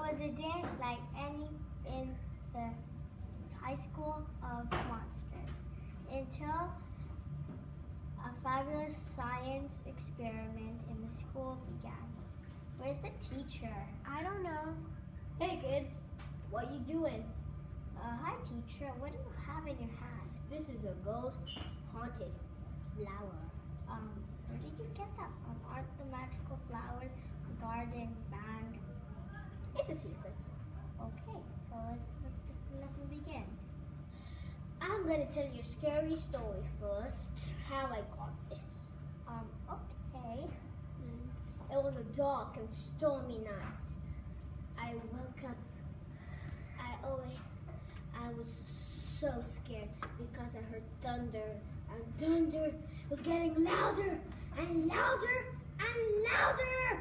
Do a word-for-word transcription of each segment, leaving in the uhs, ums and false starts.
was a day like any in the high school of monsters until a fabulous science experiment in the school began. Where's the teacher? I don't know. Hey kids, what you doing? Uh, hi teacher, what do you have in your hand? This is a ghost haunted flower. Um, where did you get that from? Aren't the magical flowers a garden banned? It's a secret. Okay, so let's, let's the lesson begin. I'm gonna tell you a scary story first, how I got this. Um, okay. It was a dark and stormy night. I woke up, I always, I was so scared because I heard thunder, and thunder was getting louder and louder and louder.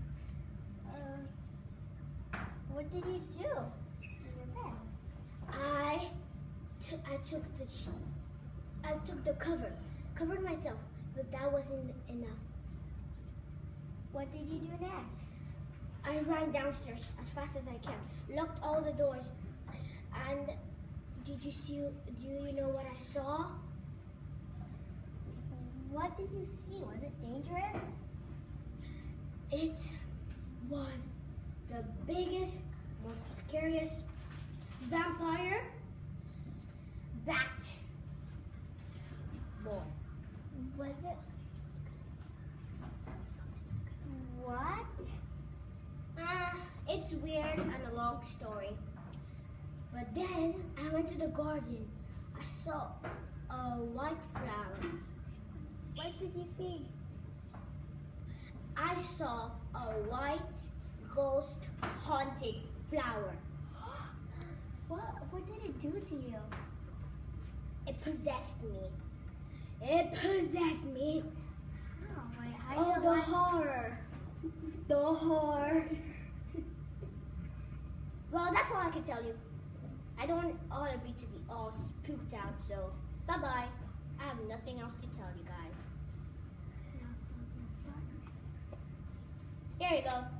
Uh, what did you do in your bed? I, took, I took the sheet, I took the cover, covered myself, but that wasn't enough. What did you do next? I ran downstairs as fast as I can, locked all the doors, and did you see, do you know what I saw? What did you see? Was it dangerous? It was the biggest, most scariest vampire bat boy. Was it? What? Uh, it's weird and a long story. But then I went to the garden. I saw a white flower. What did you see? I saw a white ghost haunted flower. What? What did it do to you? It possessed me. It possessed me. Oh, wait, how Oh, you the like- horror. The horror. Well, that's all I can tell you. I don't want all of you to be all spooked out, so bye-bye. I have nothing else to tell you guys. Here you go.